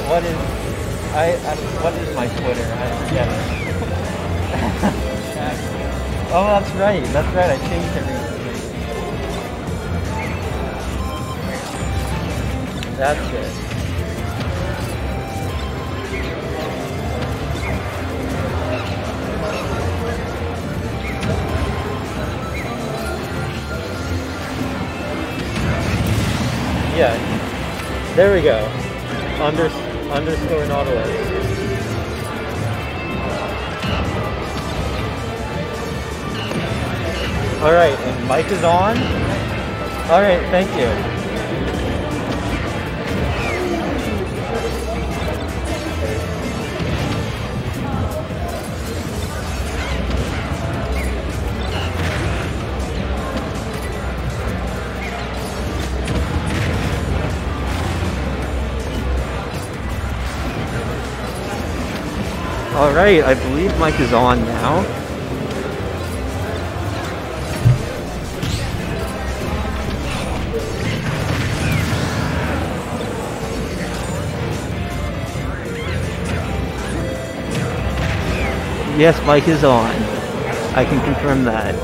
what is what is my Twitter? I forget it. Oh, that's right. That's right. I changed it recently. That's it. Yeah, there we go. Underscore Nautilus. All right, and mic is on. All right, thank you. Alright, I believe mic is on now. Yes, mic is on. I can confirm that.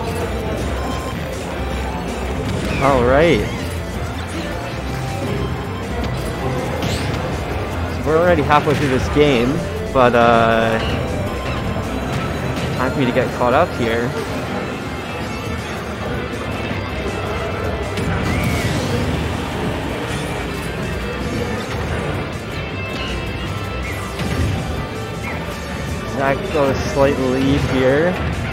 Alright. So we're already halfway through this game. But, time for me to get caught up here. Zach got a slight lead here.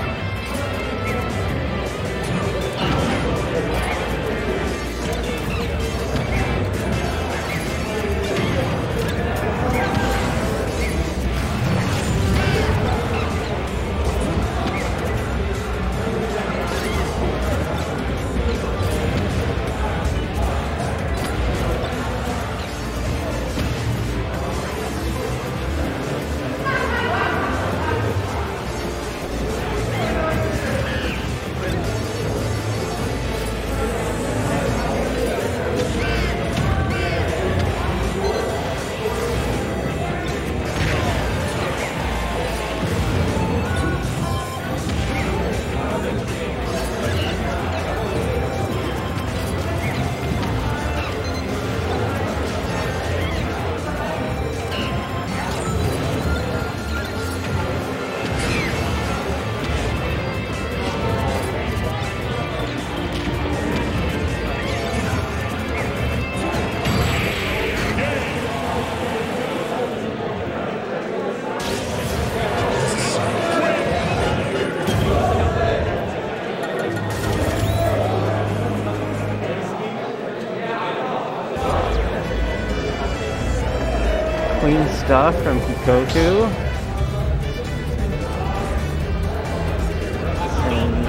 Clean stuff from Kikoku. And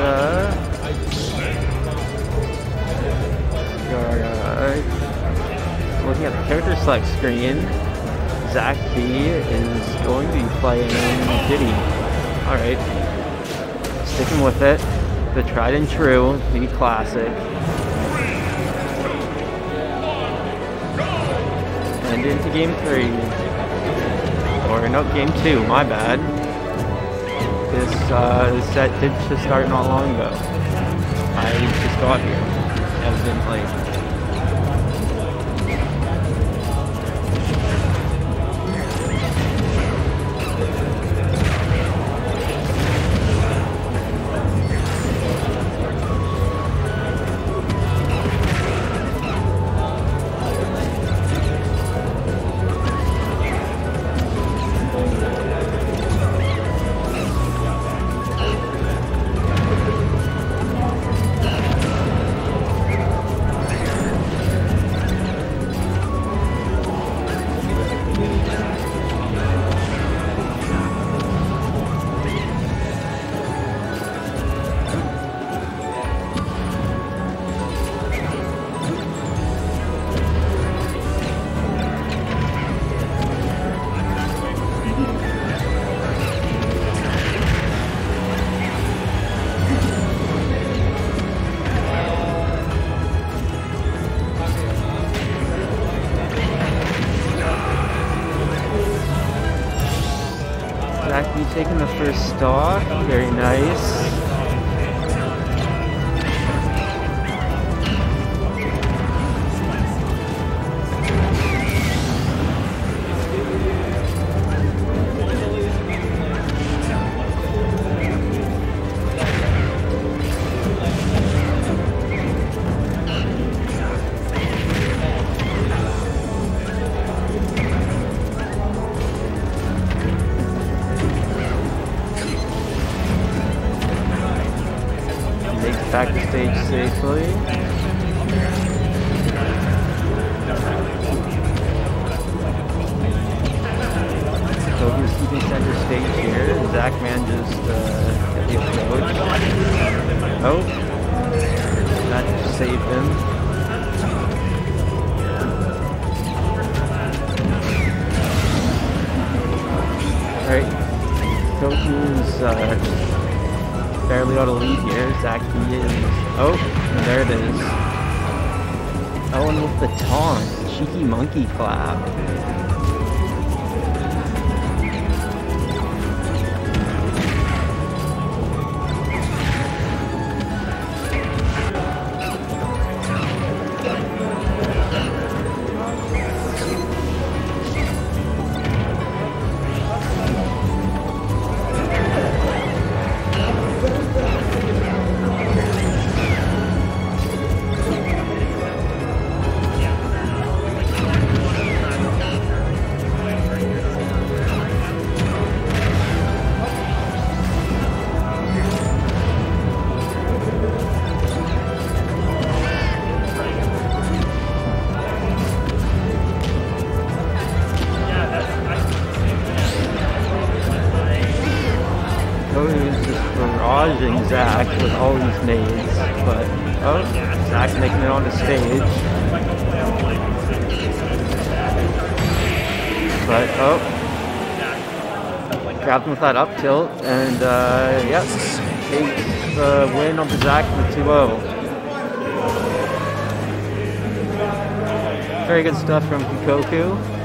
looking at the character select screen, ZachB is going to be playing Diddy. Alright. Sticking with it. The tried and true, the classic. And into game 3. Or no, game 2, my bad. This set did just start not long ago. I just got here, evidently. taking the first stock. Very nice. Back to stage safely. Kikoku's keeping center stage here. ZachB just got the approach. Oh, that just saved him. Alright, Kikoku's barely got a lead here. ZachB is... Oh, there it is. Oh, and with the taunt. Cheeky monkey clap. Zach with all these nades, but oh, Zach's making it on the stage. But oh, grabbed him with that up tilt, and yep, takes the win on the Zach with 2-0. Very good stuff from Kikoku.